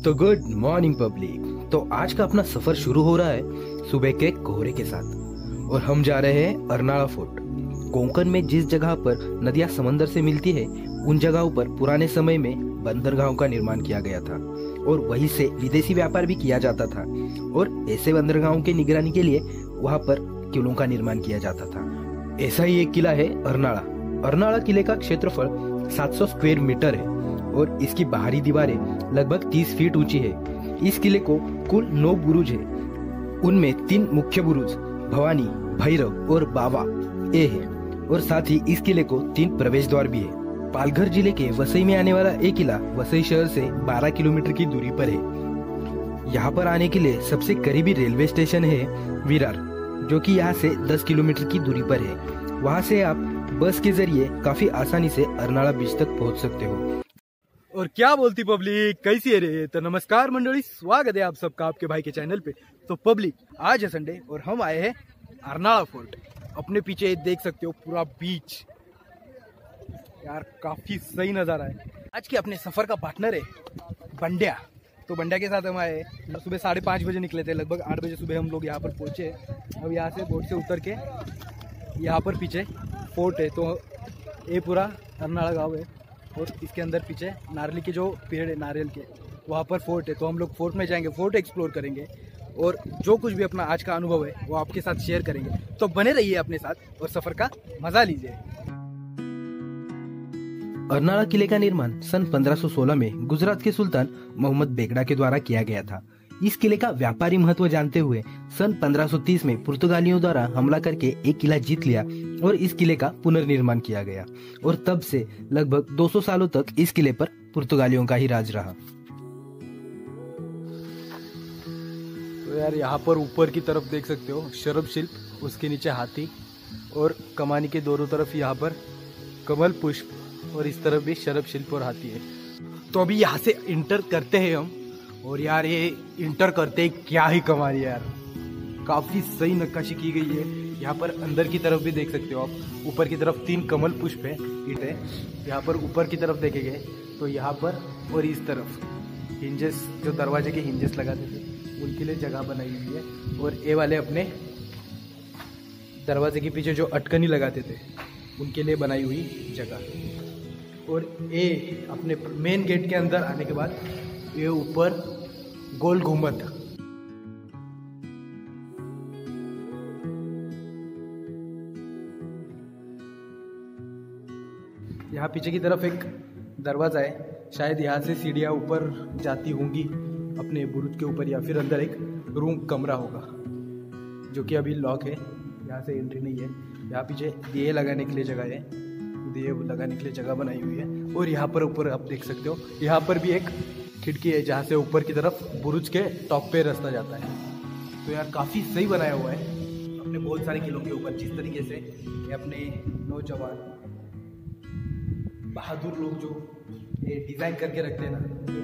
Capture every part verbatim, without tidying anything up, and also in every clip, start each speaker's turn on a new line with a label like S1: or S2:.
S1: तो good morning public. तो आज का अपना सफर शुरू हो रहा है सुबह के कोहरे के साथ और हम जा रहे हैं अर्नाला फोर्ट। कोंकण में जिस जगह पर नदियां समंदर से मिलती है उन जगहों पर पुराने समय में बंदरगाहों का निर्माण किया गया था और वहीं से विदेशी व्यापार भी किया जाता था और ऐसे बंदरगाहों की निगरानी के लिए वहां पर किलों का निर्माण किया जाता था। ऐसा ही एक किला है अर्नाला। अर्नाला किले का क्षेत्रफल सात सौ स्क्वायर मीटर है और इसकी बाहरी दीवारें लगभग तीस फीट ऊंची है। इस किले को कुल नौ बुरुज है, उनमें तीन मुख्य बुरुज भवानी, भैरव और बावा ए है और साथ ही इस किले को तीन प्रवेश द्वार भी है। पालघर जिले के वसई में आने वाला ये किला वसई शहर से बारह किलोमीटर की दूरी पर है। यहाँ पर आने के लिए सबसे करीबी रेलवे स्टेशन है विरार, जो कि यहाँ से दस किलोमीटर की दूरी पर है। वहाँ से आप बस के जरिए काफी आसानी से अर्नाला बीच तक पहुँच सकते हो।
S2: और क्या बोलती पब्लिक, कैसी है रे? तो नमस्कार मंडली, स्वागत है आप सबका आपके भाई के चैनल पे। तो पब्लिक, आज है संडे और हम आए हैं अर्नाला फोर्ट। अपने पीछे देख सकते हो पूरा बीच, यार काफी सही नजारा है। आज के अपने सफर का पार्टनर है बंड्या। तो बंड्या के साथ हम आए सुबह साढ़े पाँच बजे निकले थे, लगभग आठ बजे सुबह हम लोग यहाँ पर पहुंचे। अब यहाँ से बोट से उतर के यहाँ पर पीछे फोर्ट है। तो ये पूरा अर्नाला गाँव है और इसके अंदर पीछे नारियल के जो पेड़ है नारियल के, वहाँ पर फोर्ट है। तो हम लोग फोर्ट में जाएंगे, फोर्ट एक्सप्लोर करेंगे और जो कुछ भी अपना आज का अनुभव है वो आपके साथ शेयर करेंगे। तो बने रहिए अपने साथ और सफर का मजा लीजिए।
S1: अर्नाला किले का निर्माण सन पंद्रह सौ सोलह में गुजरात के सुल्तान मोहम्मद बेगड़ा के द्वारा किया गया था। इस किले का व्यापारी महत्व जानते हुए सन पंद्रह सौ तीस में पुर्तगालियों द्वारा हमला करके एक किला जीत लिया और इस किले का पुनर्निर्माण किया गया और तब से लगभग दो सौ सालों तक इस किले पर पुर्तगालियों का ही राज रहा।
S2: तो यार यहाँ पर ऊपर की तरफ देख सकते हो शरभ शिल्प, उसके नीचे हाथी और कमानी के दोनों तरफ यहाँ पर कमल पुष्प और इस तरफ भी शरभ शिल्प और हाथी है। तो अभी यहाँ से इंटर करते हैं हम और यार ये इंटर करते ही क्या ही कमाल है यार, काफी सही नक्काशी की गई है। यहाँ पर अंदर की तरफ भी देख सकते हो आप, ऊपर की तरफ तीन कमल पुष्प है ईंट है। यहाँ पर ऊपर की तरफ देखेंगे तो यहाँ पर और इस तरफ हिंजेस, जो दरवाजे के हिंजेस लगाते थे उनके लिए जगह बनाई हुई है। और ये वाले अपने दरवाजे के पीछे जो अटकनी लगाते थे उनके लिए बनाई हुई जगह। और ये अपने मेन गेट के अंदर आने के बाद ये ऊपर गोल घुमट, यहाँ पीछे की तरफ एक दरवाजा है, शायद यहाँ से सीढ़ियाँ ऊपर जाती होंगी अपने बुरुज के ऊपर, या फिर अंदर एक रूम कमरा होगा जो कि अभी लॉक है, यहाँ से एंट्री नहीं है। यहाँ पीछे दिए लगाने के लिए जगह है, दिए लगाने के लिए जगह बनाई हुई है। और यहाँ पर ऊपर आप देख सकते हो यहाँ पर भी एक खिड़की है जहाँ से ऊपर की तरफ बुरुज के टॉप पे रास्ता जाता है। तो यार काफ़ी सही बनाया हुआ है अपने बहुत सारे किलों के ऊपर, जिस तरीके से कि अपने नौजवान बहादुर लोग जो ये डिज़ाइन करके रखते हैं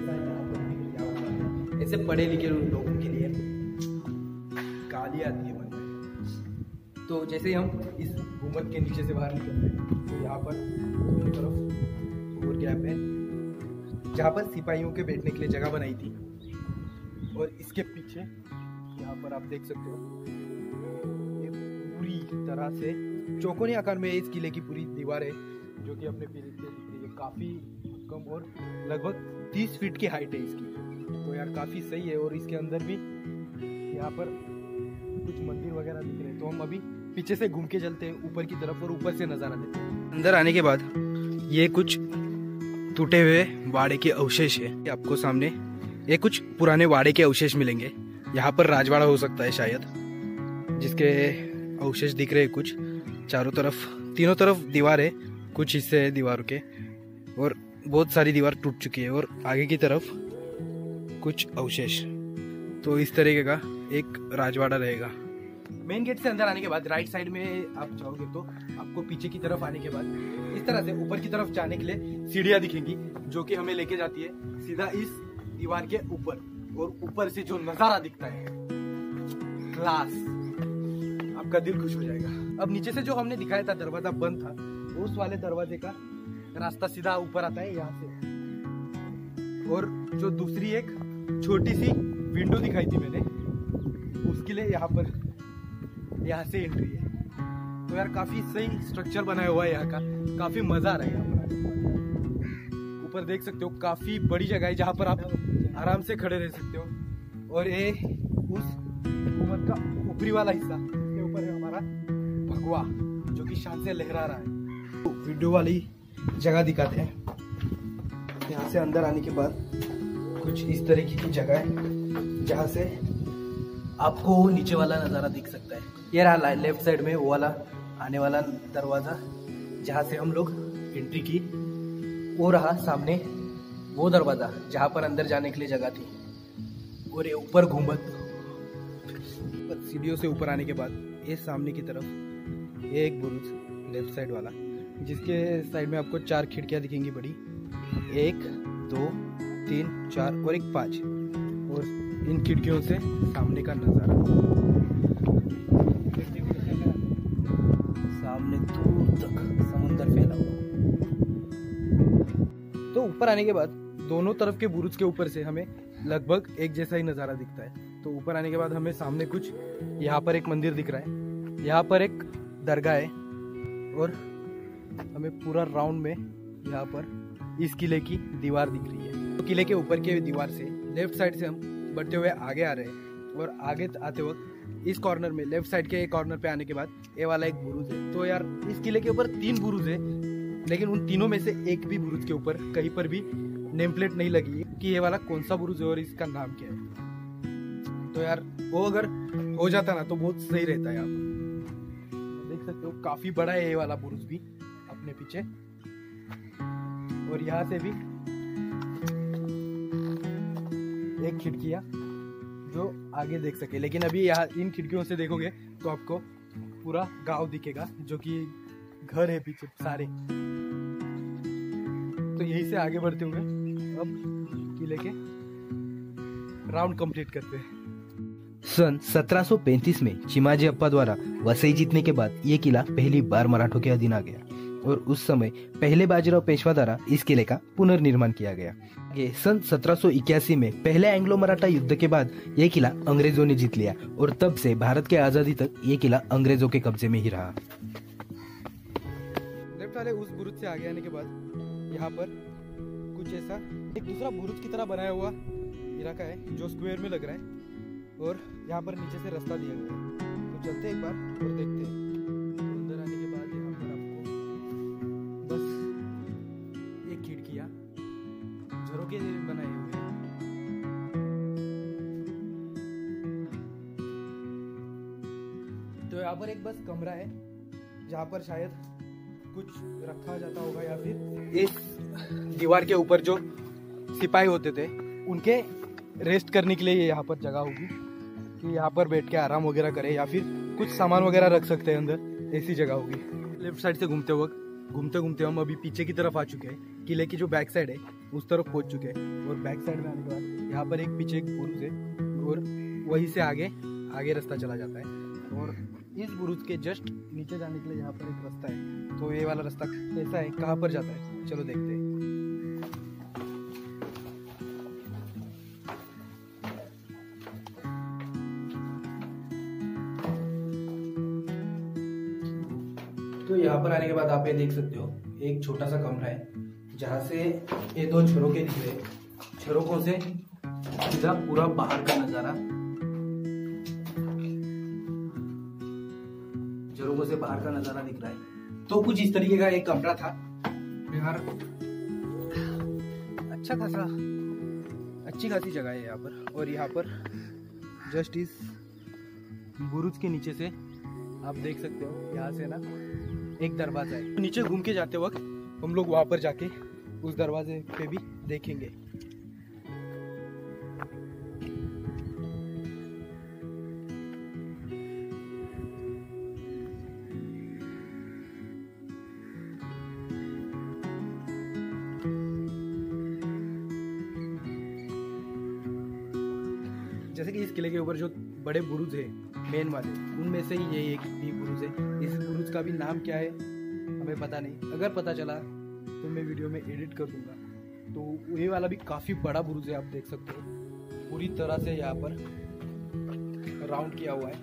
S2: ना, ऐसे पढ़े लिखे लोगों के लिए गाली आती है मन में। तो जैसे हम इस घूमट के नीचे से बाहर निकलते हैं तो यहाँ पर दोनों तरफ और गैप है जहाँ पर सिपाहियों के बैठने के लिए जगह बनाई थी। और इसके पीछे यहाँ पर आप देख सकते हो ये पूरी तरह से चौकोनी आकार में इस किले की पूरी दीवार है, जो कि अपने पीछे दिखती है। काफ़ी कम और लगभग तीस फीट की हाइट है इसकी। तो यार काफ़ी सही है। और इसके अंदर भी यहाँ पर कुछ मंदिर वगैरह दिख रहे हैं। तो हम अभी पीछे से घूम के चलते हैं ऊपर की तरफ और ऊपर से नज़ारा लेते हैं। अंदर आने के बाद ये कुछ टूटे हुए वाड़े के अवशेष है आपको सामने, ये कुछ पुराने वाड़े के अवशेष मिलेंगे। यहाँ पर राजवाड़ा हो सकता है शायद, जिसके अवशेष दिख रहे हैं कुछ। चारों तरफ, तीनों तरफ दीवार है, कुछ हिस्से है दीवार के और बहुत सारी दीवार टूट चुकी है और आगे की तरफ कुछ अवशेष। तो इस तरीके का एक राजवाड़ा रहेगा। मेन गेट से अंदर आने के बाद राइट साइड में आप जाओगे तो आपको पीछे की तरफ आने के बाद इस तरह से ऊपर की तरफ जाने के लिए सीढ़ियां दिखेंगी, जो कि हमें लेके जाती है सीधा इस दीवार के ऊपर। और ऊपर से जो नजारा दिखता है, क्लास, आपका दिल खुश हो जाएगा। अब नीचे से जो हमने दिखाया था दरवाजा बंद था, उस वाले दरवाजे का रास्ता सीधा ऊपर आता है यहाँ से। और जो दूसरी एक छोटी सी विंडो दिखाई थी मैंने, उसके लिए यहाँ पर यहाँ से एंट्री है। तो यार काफी सही स्ट्रक्चर बनाया हुआ है यहाँ का, काफी मजा आ रहा है यहाँ पर। ऊपर देख सकते हो काफी बड़ी जगह है जहाँ पर आप आराम से खड़े रह सकते हो। और ये उस गुम्बद का ऊपरी वाला हिस्सा, इसके ऊपर है हमारा भगवा जो कि शान से लहरा रहा है। तो वीडियो वाली जगह दिखाते हैं। यहाँ से अंदर आने के बाद कुछ इस तरीके की जगह है जहाँ से आपको नीचे वाला नज़ारा दिख सकता है। ये रहा लेफ्ट साइड में वो वाला आने वाला दरवाज़ा जहाँ से हम लोग एंट्री की। वो रहा सामने वो दरवाज़ा जहाँ पर अंदर जाने के लिए जगह थी। और ये ऊपर गुम्बद, सीढ़ियों से ऊपर आने के बाद ये सामने की तरफ ये एक बुरुज लेफ्ट साइड वाला, जिसके साइड में आपको चार खिड़कियाँ दिखेंगी बड़ी, एक दो तीन चार और एक पाँच। और इन खिड़कियों से सामने का नज़ारा, सामने दूर तक समुंदर फैला हुआ। तो ऊपर आने के बाद दोनों तरफ के बुरुज के ऊपर से हमें लगभग एक जैसा ही नज़ारा दिखता है। तो ऊपर आने के बाद हमें सामने कुछ यहाँ पर एक मंदिर दिख रहा है, यहाँ पर एक दरगाह है और हमें पूरा राउंड में यहाँ पर इस किले की दीवार दिख रही है। तो किले के ऊपर के दीवार से लेफ्ट साइड से हम बढ़ते हुए आगे आ रहे हैं और आगे आते वक्त इस कॉर्नर में लेफ्ट साइड के एक कॉर्नर पे आने के बाद ये वाला एक बुरुज है। तो यार इस किले के ऊपर तीन बुरुज है, लेकिन उन तीनों में से एक भी बुरुज के ऊपर कहीं पर भी नेम प्लेट नहीं लगी कि ये वाला कौन सा बुरुज है और इसका नाम क्या है। तो यार वो अगर हो जाता ना तो बहुत सही रहता है। आप देख सकते हो काफी बड़ा है ये वाला बुरुज भी अपने पीछे। और यहाँ से भी एक खिड़कियाँ जो आगे देख सके, लेकिन अभी यहाँ इन खिड़कियों से देखोगे तो आपको पूरा गांव दिखेगा जो कि घर है पीछे सारे। तो यहीं से आगे बढ़ते हुए अब किले के राउंड कंप्लीट करते हैं।
S1: सन सत्रह सौ पैंतीस में चिमाजी अप्पा द्वारा वसई जीतने के बाद ये किला पहली बार मराठों के अधीन आ गया और उस समय पहले बाजीराव पेशवा द्वारा इस किले का पुनर्निर्माण किया गया। ये सन सत्रह सौ इक्यासी में पहले एंग्लो मराठा युद्ध के बाद ये किला अंग्रेजों ने जीत लिया और तब से भारत के आजादी तक ये किला अंग्रेजों के कब्जे में ही रहा।
S2: लेफ्ट वाले उस बुरुज से आगे आने के बाद यहाँ पर कुछ ऐसा एक दूसरा बुरुज की तरह बनाया हुआ इलाका है जो स्क्वायर में लग रहा है और यहाँ पर नीचे से रास्ता दिया गया है। तो चलते एक बार और देखते हैं। अंदर आने के बाद यहाँ पर आपको बस ये खिड़कियाँ झरोके बनाए हुए हैं। तो यहाँ पर एक बस कमरा है जहाँ पर शायद कुछ रखा जाता होगा या फिर इस दीवार के ऊपर जो सिपाही होते थे उनके रेस्ट करने के लिए यहाँ पर जगह होगी कि यहाँ पर बैठ के आराम वगैरह करे या फिर कुछ सामान वगैरह रख सकते हैं अंदर, ऐसी जगह होगी। लेफ्ट साइड से घूमते वक्त घूमते घूमते हम अभी पीछे की तरफ आ चुके हैं। किले की जो बैक साइड है उस तरफ पहुँच चुके हैं और बैक साइड में आने के बाद यहाँ पर एक पीछे एक बुरुज है और वहीं से आगे आगे रास्ता चला जाता है। और इस बुरुज के जस्ट नीचे जाने के लिए यहाँ पर एक रास्ता है। तो ये वाला रास्ता कैसा है, कहाँ पर जाता है, चलो देखते हैं। तो यहाँ पर आने के बाद आप ये देख सकते हो एक छोटा सा कमरा है जहाँ से ये दो झरोके दिख रहे हैं। झरोकों से सीधा पूरा बाहर का नजारा, झरोकों से बाहर का नजारा दिख रहा है। तो कुछ इस तरीके का एक कमरा था यार, अच्छा खासा अच्छी खासी जगह है यहाँ पर। और यहाँ पर जस्ट इस बुरुज के नीचे से आप देख सकते हो यहाँ से ना एक दरवाजा है। नीचे घूम के जाते वक्त हम लोग वहां पर जाके उस दरवाजे पे भी देखेंगे। जैसे कि इस किले के ऊपर जो बड़े बुरुज है मेन वाले, उनमें से ही ये एक भी बुरुज है। इस बुरुज का भी नाम क्या है हमें पता नहीं, अगर पता चला तो मैं वीडियो में एडिट कर दूंगा। तो ये वाला भी काफ़ी बड़ा बुरुज है, आप देख सकते हो पूरी तरह से यहाँ पर राउंड किया हुआ है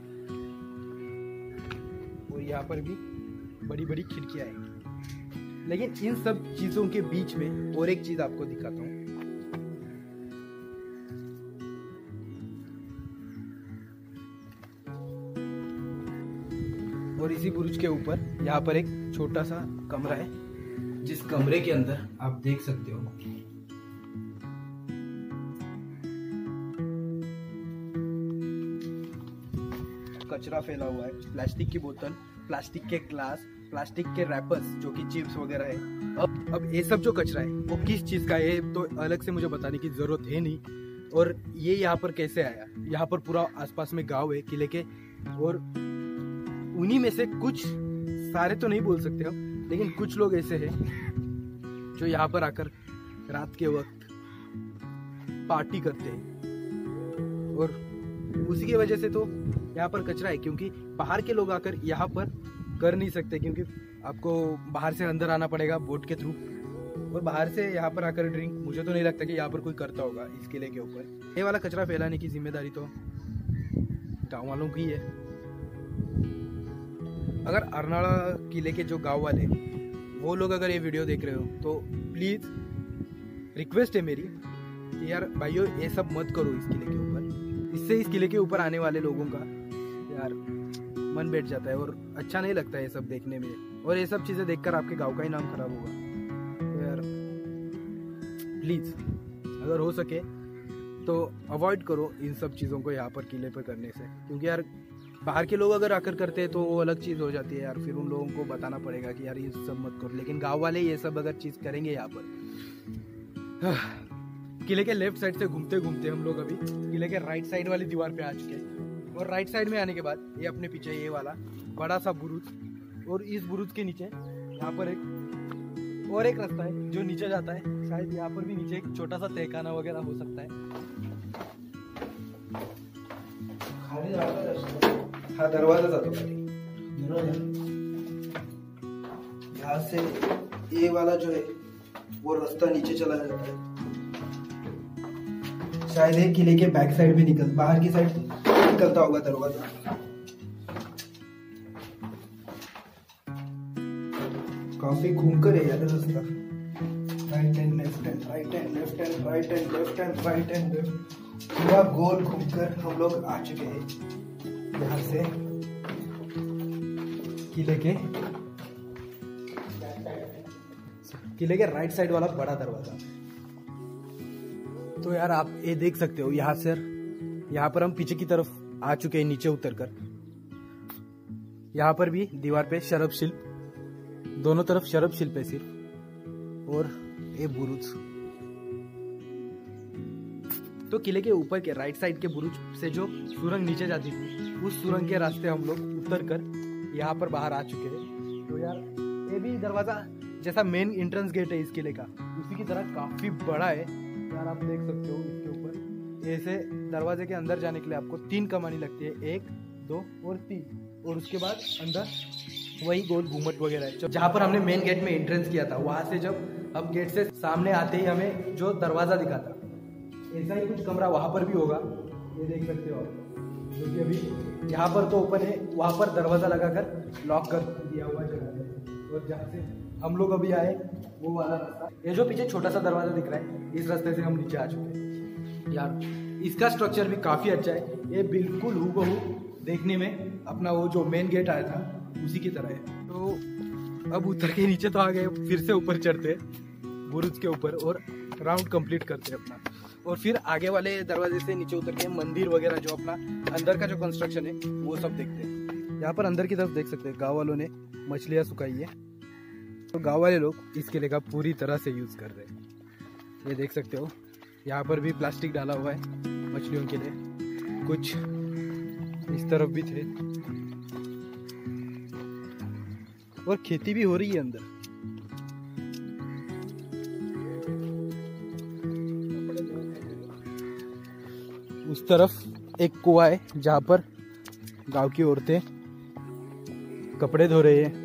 S2: और यहाँ पर भी बड़ी बड़ी खिड़कियाँ हैं। लेकिन इन सब चीज़ों के बीच में और एक चीज़ आपको दिखाता हूँ। और इसी बुरुज के ऊपर यहाँ पर एक छोटा सा कमरा है, जिस कमरे के अंदर आप देख सकते हो कचरा फैला हुआ है। प्लास्टिक की बोतल, प्लास्टिक के ग्लास, प्लास्टिक के रैपर्स जो कि चिप्स वगैरह है। अब अब ये सब जो कचरा है वो किस चीज़ का है तो अलग से मुझे बताने की ज़रूरत है नहीं। और ये यहाँ पर कैसे आया? यहाँ पर पूरा आसपास में गांव है किले के, और उन्हीं में से कुछ, सारे तो नहीं बोल सकते हम, लेकिन कुछ लोग ऐसे हैं जो यहाँ पर आकर रात के वक्त पार्टी करते हैं। और उसी की वजह से तो यहाँ पर कचरा है, क्योंकि बाहर के लोग आकर यहाँ पर कर नहीं सकते, क्योंकि आपको बाहर से अंदर आना पड़ेगा बोट के थ्रू। और बाहर से यहाँ पर आकर ड्रिंक, मुझे तो नहीं लगता कि यहाँ पर कोई करता होगा इस किले के ऊपर। ये वाला कचरा फैलाने की जिम्मेदारी तो गाँव वालों की है। अगर अरनाला किले के जो गांव वाले वो लोग अगर ये वीडियो देख रहे हो तो प्लीज़ रिक्वेस्ट है मेरी कि यार भाइयों ये सब मत करो इस किले के ऊपर। इससे इस किले के ऊपर आने वाले लोगों का यार मन बैठ जाता है और अच्छा नहीं लगता है ये सब देखने में। और ये सब चीज़ें देखकर आपके गांव का ही नाम खराब होगा। तो यार प्लीज़ अगर हो सके तो अवॉइड करो इन सब चीज़ों को यहाँ पर किले पर करने से, क्योंकि यार बाहर के लोग अगर आकर करते हैं तो वो अलग चीज़ हो जाती है यार। फिर उन लोगों को बताना पड़ेगा कि यार ये सब मत करो। लेकिन गांव वाले ये सब अगर चीज़ करेंगे यहाँ पर, किले के लेफ्ट साइड से घूमते घूमते हम लोग अभी किले के राइट साइड वाली दीवार पे आ चुके हैं। और राइट साइड में आने के बाद ये अपने पीछे ये वाला बड़ा सा बुरुज, और इस बुरुज के नीचे यहाँ पर एक और एक रास्ता है जो नीचे जाता है। शायद यहाँ पर भी नीचे एक छोटा सा तहखाना वगैरह हो सकता है। हाँ, दरवाजा जाता है यहाँ से। ये वाला जो है वो रास्ता नीचे चला जाता है। शायद ये किले के बैक साइड में निकल, बाहर की साइड निकलता होगा दरवाजा। काफी घूमकर है यार रास्ता। Right and left and right and left and right and left and right and left, पूरा गोल घूमकर हम लोग आ चुके हैं यहाँ से किले के किले के राइट साइड वाला बड़ा दरवाजा। तो यार आप ये देख सकते हो यहाँ से, यहाँ पर हम पीछे की तरफ आ चुके हैं नीचे उतरकर। यहाँ पर भी दीवार पे शरब शिल्प, दोनों तरफ शरब शिल्प है सिर्फ। और ये बुरुज, तो किले के ऊपर के राइट साइड के बुरुज से जो सुरंग नीचे जाती थी, उस सुरंग के रास्ते हम लोग उतर कर यहाँ पर बाहर आ चुके हैं। तो यार ये भी दरवाजा जैसा मेन एंट्रेंस गेट है इस किले का, उसी की तरह काफी बड़ा है यार। आप देख सकते हो इसके ऊपर ऐसे दरवाजे के अंदर जाने के लिए आपको तीन कमानी लगती है, एक, दो और तीन। और उसके बाद अंदर वही गोल घूमट वगैरह है जहाँ पर हमने मेन गेट में एंट्रेंस किया था। वहां से जब अब गेट से सामने आते ही हमें जो दरवाजा दिखा था, ऐसा ही कुछ कमरा वहां पर भी होगा, ये देख सकते हो आप। जो कि अभी यहाँ पर तो ओपन है, वहां पर दरवाजा लगाकर लॉक कर दिया हुआ जगह है। और जहाँ से हम लोग अभी आए वो वाला रास्ता, ये जो पीछे छोटा सा दरवाजा दिख रहा है, इस रास्ते से हम नीचे आ चुके हैं यार। इसका स्ट्रक्चर भी काफी अच्छा है, ये बिल्कुल हूबहू देखने में अपना वो जो मेन गेट आया था उसी की तरह है। तो अब उतर के नीचे तो आ गए, फिर से ऊपर चढ़ते बुरुज के ऊपर और राउंड कंप्लीट करते अपना। और फिर आगे वाले दरवाजे से नीचे उतर के मंदिर वगैरह जो अपना अंदर का जो कंस्ट्रक्शन है वो सब देखते हैं। यहाँ पर अंदर की तरफ देख सकते हैं गांव वालों ने मछलियाँ सुखाई है। तो गांव वाले लोग इस किले का पूरी तरह से यूज कर रहे हैं, ये देख सकते हो। यहाँ पर भी प्लास्टिक डाला हुआ है मछलियों के लिए, कुछ इस तरफ भी थे। और खेती भी हो रही है अंदर। उस तरफ एक कुआं है जहाँ पर गांव की औरतें कपड़े धो रही है।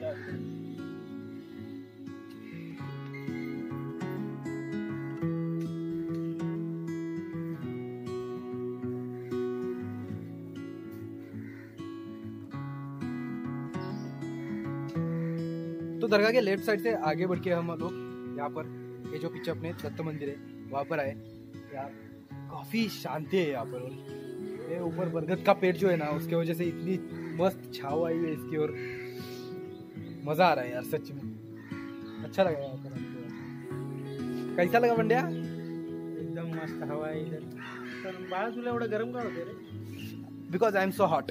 S2: तो दरगाह के लेफ्ट साइड से आगे बढ़ के हम लोग यहाँ पर ये जो पीछे अपने दत्त मंदिर है वहाँ पर आए। यार काफी शांति है यहाँ पर। और ये ऊपर बरगद का पेड़ जो है ना उसके वजह से इतनी मस्त छाव आई है इसकी और मजा आ रहा है यार सच में। अच्छा लगा यहाँ पर हमको। कैसा लगा बंड्या?
S3: एकदम मस्त हवा है इधर। तर बाळा तुला एवढं गरम का होते रे?
S2: Because I am so hot.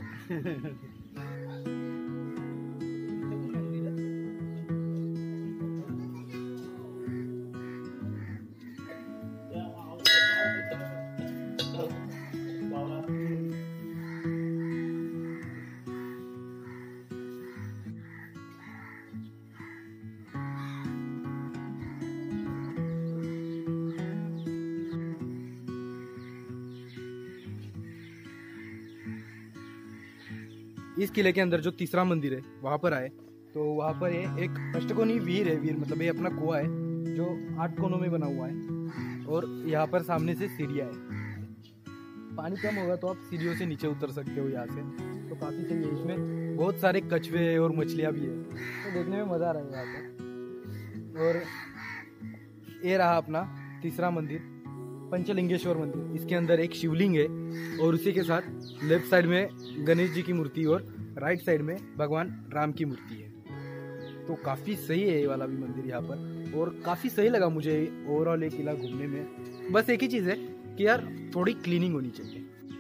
S2: इस किले के अंदर जो तीसरा मंदिर है वहाँ पर आए तो वहाँ पर ये एक अष्टकोणी वीर है। वीर मतलब ये अपना कुआं है जो आठ कोनों में बना हुआ है और यहाँ पर सामने से सीढ़ियाँ है। पानी कम होगा तो आप सीढ़ियों से नीचे उतर सकते हो यहाँ से, तो काफ़ी सही है। इसमें बहुत सारे कछुए और मछलियाँ भी है तो देखने में मज़ा आ रहा है यहाँ पर। और ये रहा अपना तीसरा मंदिर पंचलिंगेश्वर मंदिर। इसके अंदर एक शिवलिंग है और उसी के साथ लेफ्ट साइड में गणेश जी की मूर्ति और राइट साइड में भगवान राम की मूर्ति है। तो काफ़ी सही है ये वाला भी मंदिर यहाँ पर और काफ़ी सही लगा मुझे ओवरऑल ये किला घूमने में। बस एक ही चीज़ है कि यार थोड़ी क्लीनिंग होनी चाहिए।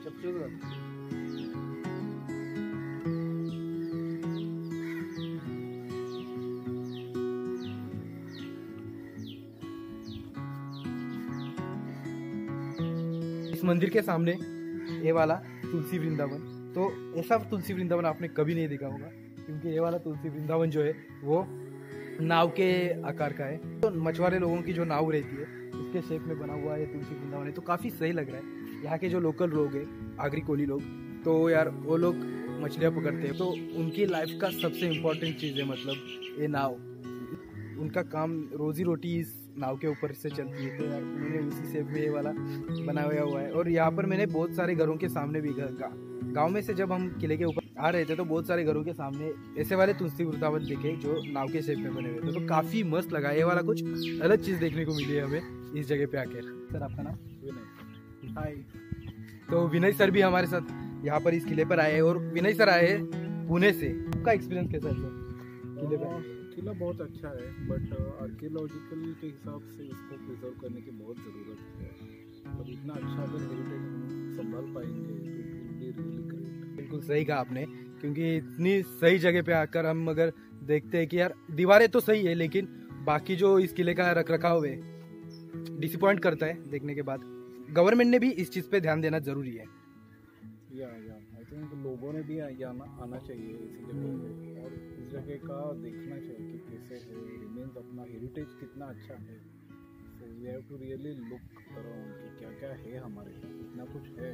S2: इस मंदिर के सामने ये वाला तुलसी वृंदावन, तो ऐसा तुलसी वृंदावन आपने कभी नहीं देखा होगा क्योंकि ये वाला तुलसी वृंदावन जो है वो नाव के आकार का है। तो मछुआरे लोगों की जो नाव रहती है उसके शेप में बना हुआ है तुलसी वृंदावन है। तो काफ़ी सही लग रहा है। यहाँ के जो लोकल लोग हैं आगरी कोली लोग, तो यार वो लोग मछलियाँ पकड़ते हैं तो उनकी लाइफ का सबसे इम्पोर्टेंट चीज़ है मतलब ये नाव। उनका काम रोजी रोटी इस नाव के ऊपर से चलती है। तो यार उन्होंने उसी शेप में ये वाला बनाया हुआ है। और यहाँ पर मैंने बहुत सारे घरों के सामने भी गांव में से जब हम किले के ऊपर आ रहे थे तो बहुत सारे घरों के सामने ऐसे वाले तुलसी वृंदावन देखे जो नाव के शेप में बने हुए थे। तो काफ़ी मस्त लगा। ये वाला कुछ अलग चीज़ देखने को मिली है हमें इस जगह पे आकर। सर आपका नाम?
S3: विनय। हाय।
S2: तो विनय सर भी हमारे साथ यहाँ पर इस किले पर आए और विनय सर आए पुणे से। आपका एक्सपीरियंस कैसा है सर किले पर?
S3: किला बहुत अच्छा है बट आर्कियोलॉजिकल के हिसाब से इसको प्रिजर्व करने की बहुत ज़रूरत है। और इतना अच्छा अगर हेरिटेज संभाल पाएंगे तो it will be really great.
S2: बिल्कुल सही कहा आपने क्योंकि इतनी सही जगह पे आकर हम अगर देखते हैं कि यार दीवारें तो सही है लेकिन बाकी जो इस किले का रख रखाव है डिसअपॉइंट करता है देखने के बाद। गवर्नमेंट ने भी इस चीज़ पे ध्यान देना जरूरी है।
S3: या या आई थिंक लोगों ने भी आना आना चाहिए इसी जगह पे और इस जगह का देखना चाहिए कि कैसे है रिमेन्स अपना हेरिटेज कितना अच्छा है। So we have to really look around कि क्या क्या है हमारे पास। इतना कुछ है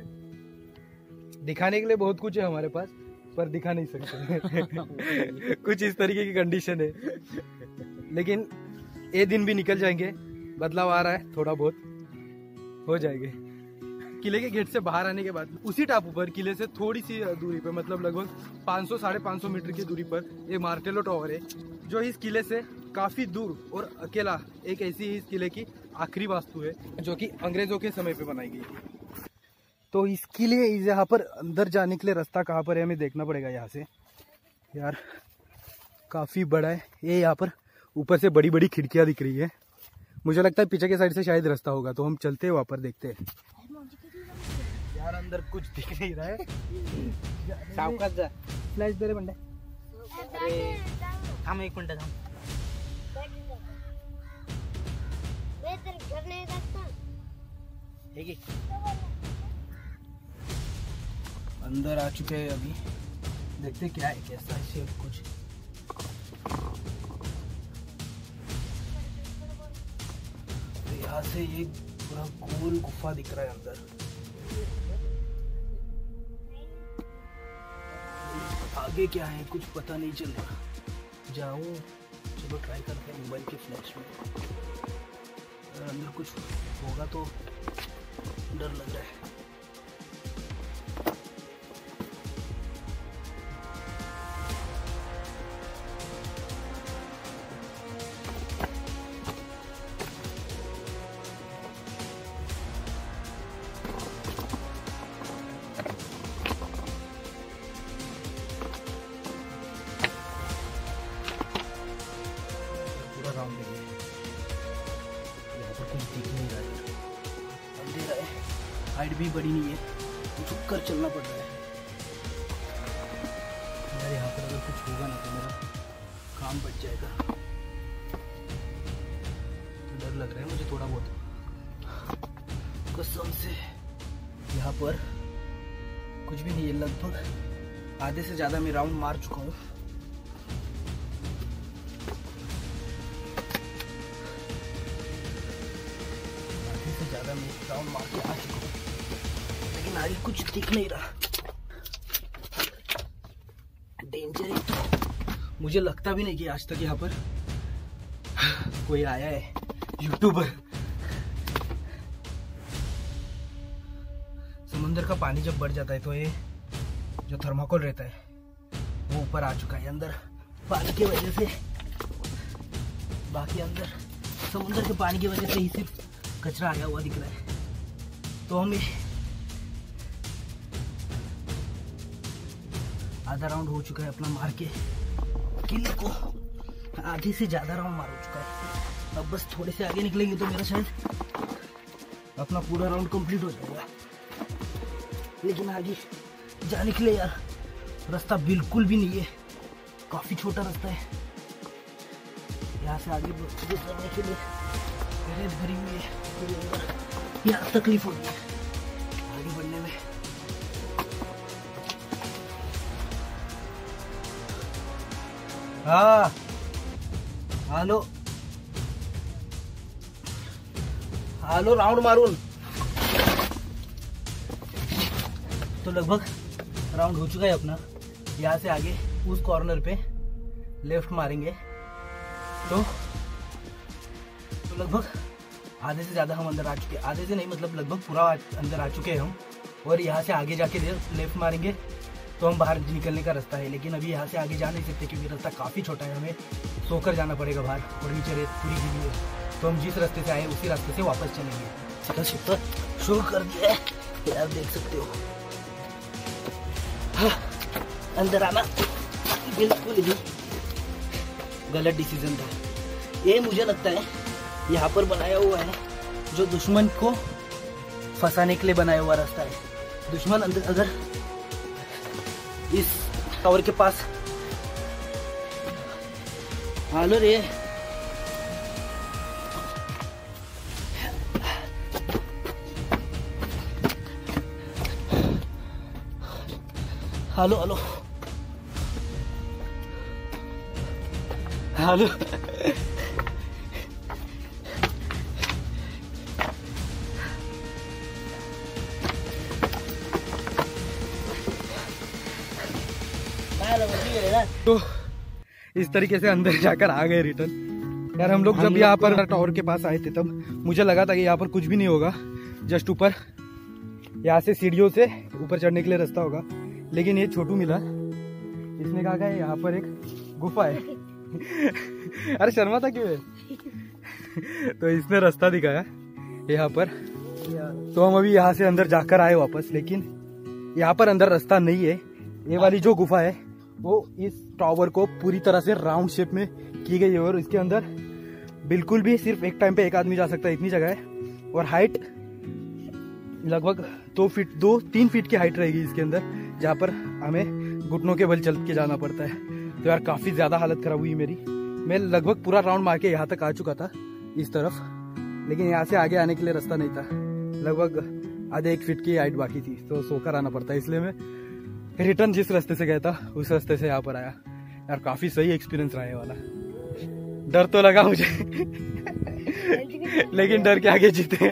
S2: दिखाने के लिए, बहुत कुछ है हमारे पास पर दिखा नहीं सकते। कुछ इस तरीके की कंडीशन है लेकिन ये दिन भी निकल जाएंगे। बदलाव आ रहा है, थोड़ा बहुत हो जाएंगे। किले के गेट से बाहर आने के बाद उसी टापू पर किले से थोड़ी सी दूरी पर मतलब लगभग पाँच सौ साढ़े पाँच सौ मीटर की दूरी पर ये मार्टेलो टावर है जो इस किले से काफ़ी दूर और अकेला एक ऐसी इस किले की आखिरी वास्तु है जो कि अंग्रेज़ों के समय पे बनाई गई थी। तो इसके लिए यहाँ पर अंदर जाने के लिए रास्ता कहाँ पर है हमें देखना पड़ेगा। यहाँ से यार काफ़ी बड़ा है ये। यहाँ पर ऊपर से बड़ी बड़ी खिड़कियाँ दिख रही है। मुझे लगता है पीछे के साइड से शायद रास्ता होगा तो हम चलते हैं वहाँ पर देखते हैं। यार अंदर कुछ दिख नहीं रहा है।
S3: सावकाश जा।
S2: फ्लैश दे रे बंडे।
S3: अरे थांब एक मिनिट थांब। ठीक है
S2: अंदर आ चुके हैं अभी। देखते क्या है कैसा है शेप कुछ। तो यहाँ से ये पूरा गोल गुफा दिख रहा है अंदर। आगे क्या है कुछ पता नहीं चल रहा। जाऊं, चलो ट्राई करते हैं मोबाइल के फ्लैश में। अगर अंदर कुछ होगा तो डर लग रहा है। राउंड लगी है, यहाँ पर कुछ दिख नहीं रहा है, अंधेरा है, हाइट भी बड़ी नहीं है, झुक कर चलना पड़ रहा है यार। यहाँ पर अगर कुछ होगा ना तो मेरा काम बच जाएगा, तो डर लग रहा है मुझे थोड़ा बहुत कसम से। यहाँ पर कुछ भी नहीं है, लगभग आधे से ज़्यादा मैं राउंड मार चुका हूँ। ज्यादा मैं राउंड मार के आ चुका हूँ, लेकिन आगे कुछ दिख नहीं रहा। डेंजर है तो मुझे लगता भी नहीं कि आज तक यहाँ पर कोई आया है यूट्यूबर। समंदर का पानी जब बढ़ जाता है तो ये जो थर्माकोल रहता है वो ऊपर आ चुका है अंदर पानी की वजह से। बाकी अंदर समुद्र के पानी की वजह से ही सिर्फ कचरा आया हुआ दिख रहा है। तो हमें आधा राउंड हो चुका है अपना मार के किले को, आधे से ज्यादा राउंड मार हो चुका है। अब बस थोड़े से आगे निकलेंगे तो मेरा शायद अपना पूरा राउंड कंप्लीट हो जाएगा। लेकिन आगे जाने के लिए यार रास्ता बिल्कुल भी नहीं है, काफी छोटा रास्ता है। यहाँ से आगे जाने के लिए रेत भरी हुई है, यहाँ तकलीफ होती है आगे बढ़ने में। हाँ हेलो हेलो राउंड मारून। तो लगभग राउंड हो चुका है अपना। यहाँ से आगे उस कॉर्नर पे लेफ्ट मारेंगे तो तो लगभग आधे से ज़्यादा हम अंदर आ चुके हैं। आधे से नहीं मतलब लगभग पूरा अंदर आ चुके हैं हम। और यहाँ से आगे जाके लेफ्ट मारेंगे तो हम बाहर निकलने का रास्ता है। लेकिन अभी यहाँ से आगे जा नहीं सकते क्योंकि रास्ता काफ़ी छोटा है, हमें सोकर जाना पड़ेगा बाहर और नीचे रेत पूरी गिरी है। तो हम जिस रास्ते से आए उसी रास्ते से वापस चलेंगे। चलो शिफ्टर शुरू कर दिया है, आप देख सकते हो। हाँ, अंदर आना बिल्कुल भी गलत डिसीजन था। ये मुझे लगता है यहाँ पर बनाया हुआ है जो दुश्मन को फंसाने के लिए बनाया हुआ रास्ता है। दुश्मन अंदर अगर इस टावर के पास हेलो रे हेलो हेलो हेलो तो इस तरीके से अंदर जाकर आ गए रिटर्न। यार हम लोग जब यहाँ पर टावर के पास आए थे तब मुझे लगा था कि यहाँ पर कुछ भी नहीं होगा, जस्ट ऊपर यहाँ से सीढ़ियों से ऊपर चढ़ने के लिए रास्ता होगा। लेकिन ये छोटू मिला, इसने कहा कि यहाँ पर एक गुफा है। अरे शर्मा था क्यों है? तो इसने रास्ता दिखाया यहाँ पर। तो हम अभी यहाँ से अंदर जाकर आए वापस, लेकिन यहाँ पर अंदर रास्ता नहीं है। ये वाली जो गुफा है वो इस टावर को पूरी तरह से राउंड शेप में की गई है और इसके अंदर बिल्कुल भी सिर्फ एक टाइम पे एक आदमी जा सकता है, इतनी जगह है। और हाइट लगभग दो फीट दो तीन फीट की हाइट रहेगी इसके अंदर, जहाँ पर हमें घुटनों के बल चल के जाना पड़ता है। तो यार काफी ज्यादा हालत खराब हुई मेरी। मैं लगभग पूरा राउंड मार के यहाँ तक आ चुका था इस तरफ, लेकिन यहाँ से आगे आने के लिए रास्ता नहीं था। लगभग आधे एक फीट की हाइट बाकी थी, तो सोकर आना पड़ता है। इसलिए मैं रिटर्न जिस रास्ते से गया था उस रास्ते से यहाँ पर आया। यार काफी सही एक्सपीरियंस रहा है वाला। डर तो लगा मुझे लेकिन डर के आगे जीते।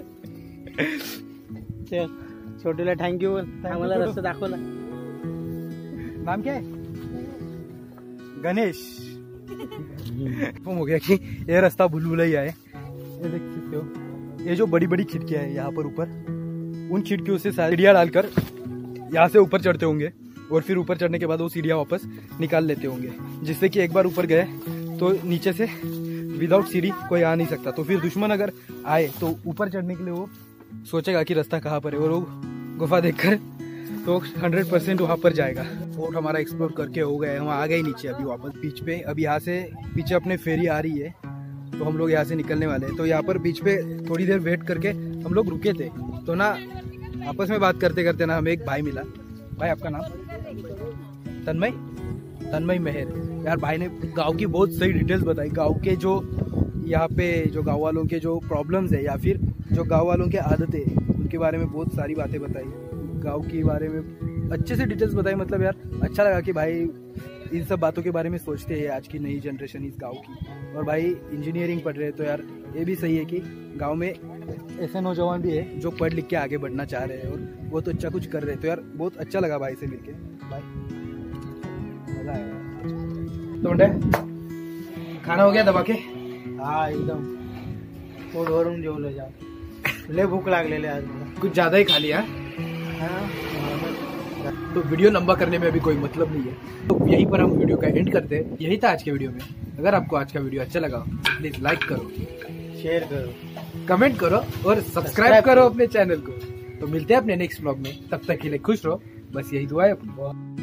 S3: छोटूला थँक्यू बोल, आम्हाला रस्ता दाखवला।
S2: नाम क्या है? गणेश। हो गया कि ये रास्ता भूलभुलैया है। ये देख सकते हो, ये जो बड़ी बड़ी खिड़कियां है यहाँ पर ऊपर, उन खिड़कियों से सीढ़ियाँ डालकर यहाँ से ऊपर चढ़ते होंगे और फिर ऊपर चढ़ने के बाद वो सीढ़ियाँ वापस निकाल लेते होंगे, जिससे कि एक बार ऊपर गए तो नीचे से विदाउट सीढ़ी कोई आ नहीं सकता। तो फिर दुश्मन अगर आए तो ऊपर चढ़ने के लिए वो सोचेगा कि रास्ता कहाँ पर है और वो गुफा देखकर तो हंड्रेड परसेंट वहाँ पर जाएगा। फोर्ट हमारा एक्सप्लोर करके हो गया है, हम आ गए नीचे अभी वापस बीच पे। अब यहाँ से पीछे अपने फेरी आ रही है तो हम लोग यहाँ से निकलने वाले हैं। तो यहाँ पर बीच पे थोड़ी देर वेट करके हम लोग रुके थे, तो ना आपस में बात करते करते ना हमें एक भाई मिला। भाई आपका नाम? तन्मय तन्मय मेहर। यार भाई ने गांव की बहुत सही डिटेल्स बताई, गांव के जो यहाँ पे जो गांव वालों के जो प्रॉब्लम्स है या फिर जो गांव वालों के आदतें हैं उनके बारे में बहुत सारी बातें बताई, गांव के बारे में अच्छे से डिटेल्स बताई। मतलब यार अच्छा लगा कि भाई इन सब बातों के बारे में सोचते हैं आज की नई जनरेशन इस गाँव की। और भाई इंजीनियरिंग पढ़ रहे हैं तो यार ये भी सही है कि गाँव में ऐसे नौजवान भी है जो पढ़ लिख के आगे बढ़ना चाह रहे हैं और बहुत अच्छा कुछ कर रहे हैं। तो यार बहुत अच्छा लगा भाई से मिलके, भाई मजा आया। तो बेटा खाना हो गया दबा के?
S3: हाँ एकदम पोट भरून जेवलो जा, लय भूक लागलेली आज मला।
S2: कुछ ज्यादा ही खा लिया।
S3: हाँ
S2: तो वीडियो लंबा करने में अभी कोई मतलब नहीं है, तो यहीं पर हम वीडियो का एंड करते हैं। यही था आज के वीडियो में। अगर आपको आज का वीडियो अच्छा लगा प्लीज लाइक करो,
S3: शेयर करो,
S2: कमेंट करो और सब्सक्राइब करो अपने चैनल को। तो मिलते हैं अपने नेक्स्ट ब्लॉग में, तब तक के लिए खुश रहो, बस यही दुआ है अपनी।